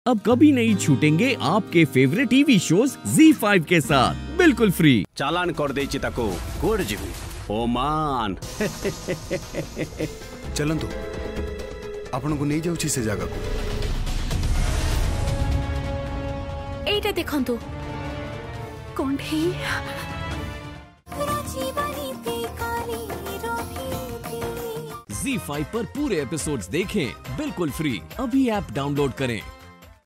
अब कभी नहीं छूटेंगे आपके फेवरेट टीवी शोज ZEE5 के साथ बिल्कुल फ्री। चालान कर देछि ताको कोड जीवी ओमान चलंतु आपन को नहीं जाउछि से जगह को। एटा देखंतु कोंढी ZEE5 पर पूरे एपिसोड्स देखें बिल्कुल फ्री। अभी ऐप डाउनलोड करें।